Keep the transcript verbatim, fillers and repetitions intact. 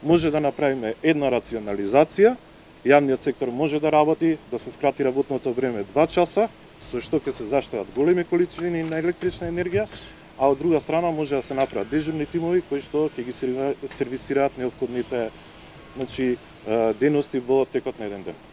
може да направиме една рационализација, јавниот сектор може да работи, да се скрати работното време два часа, со што ќе се заштедат големи количини на електрична енергија, а од друга страна може да се направат дежурни тимови кои што ќе ги сервисираат неопходните, значи, дености во текот на еден ден.